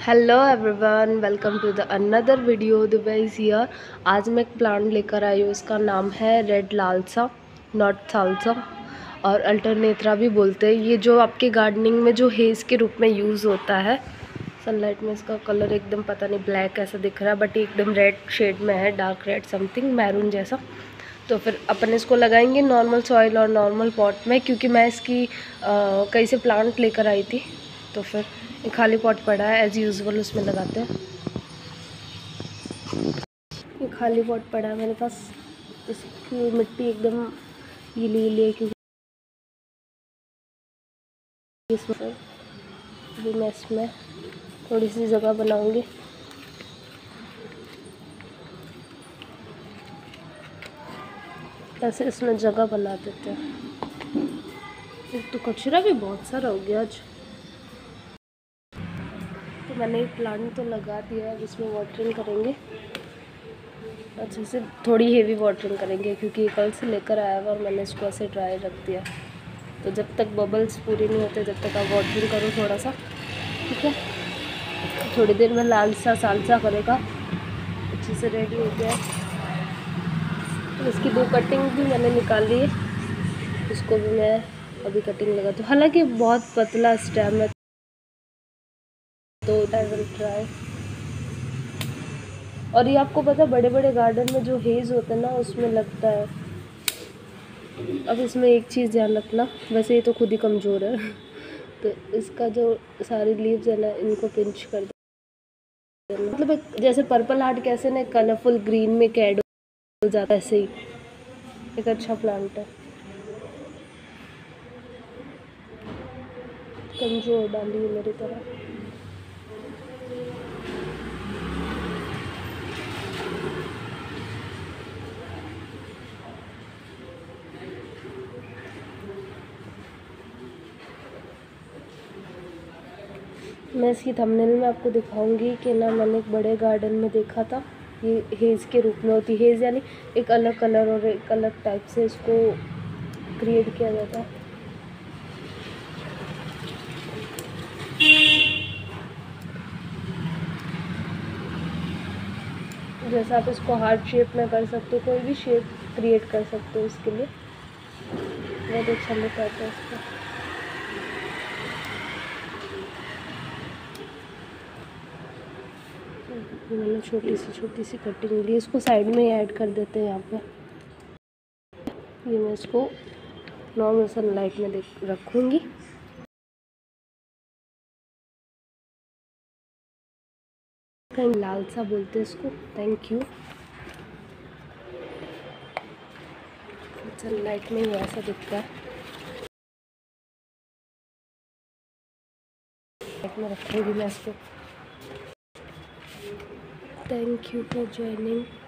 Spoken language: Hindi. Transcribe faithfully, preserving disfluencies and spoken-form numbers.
Hello everyone, welcome to the another video. Dubai is here. आज मैं एक प्लांट लेकर आई हूँ। इसका नाम है रेड लालसा, नॉट सालसा, और अल्टरनेथरा भी बोलते हैं। ये जो आपके गार्डनिंग में जो हेज़ के रूप में यूज़ होता है। सनलाइट में इसका कलर एकदम पता नहीं ब्लैक ऐसा दिख रहा है, बट एकदम रेड शेड में है, डार्क रेड समथिंग मैरून जैसा। तो फिर अपन इसको लगाएंगे नॉर्मल सॉइल और नॉर्मल पॉट में, क्योंकि मैं इसकी कहीं से प्लांट लेकर आई थी। तो फिर एक खाली पॉट पड़ा है, एज़ यूजुअल उसमें लगाते हैं। ये खाली पॉट पड़ा है मेरे पास। इसकी मिट्टी एकदम गीली गीली है, क्योंकि इसमें भी मैं इसमें थोड़ी सी जगह बनाऊंगी। ऐसे इसमें जगह बना देते हैं। एक तो कचरा भी बहुत सारा हो गया आज। तो मैंने एक प्लांट तो लगा दिया है, जिसमें वाटरिंग करेंगे अच्छे से। थोड़ी हेवी वाटरिंग करेंगे, क्योंकि कल से लेकर आया हुआ और मैंने इसको ऐसे ड्राई रख दिया। तो जब तक बबल्स पूरे नहीं होते तब तक आप वाटरिंग करो थोड़ा सा, ठीक है। थोड़ी देर में लालसा सालसा करेगा, अच्छे से रेडी हो गया। तो इसकी दो कटिंग भी मैंने निकाल ली है, उसको भी मैं अभी कटिंग लगा दूँ। हालांकि बहुत पतला स्टेम है, तो आई विल ट्राई। और ये आपको पता है, बड़े बड़े गार्डन में जो हेज़ होता है ना, उसमें लगता है। अब इसमें एक चीज़ ध्यान रखना, वैसे ये तो खुद ही कमज़ोर है तो इसका जो सारी लीव्स है ना, इनको पिंच कर देना। मतलब एक जैसे पर्पल हार्ट कैसे ना कलरफुल ग्रीन में कैड हो जाता है, ऐसे ही एक अच्छा प्लांट है। कमज़ोर डाली है मेरी तरह। मैं इसकी थंबनेल में आपको दिखाऊंगी कि ना, मैंने एक बड़े गार्डन में देखा था। ये हेज़ के रूप में होती है। हेज़ यानी एक अलग कलर और एक अलग टाइप से इसको क्रिएट किया जाता है। जैसे आप इसको हार्ट शेप में कर सकते हो, कोई भी शेप क्रिएट कर सकते हो इसके लिए। बहुत अच्छा लुक आता है इसका। मैंने छोटी सी छोटी सी कटिंग ली, इसको साइड में ही ऐड कर देते हैं यहाँ पे। ये मैं इसको नॉर्मल सनलाइट में देख रखूँगी। कहीं लालसा बोलते हैं इसको। Thank you. सनलाइट में ही ऐसा दिखता है। लाइट में रखूँगी मैं इसको। Thank you for joining.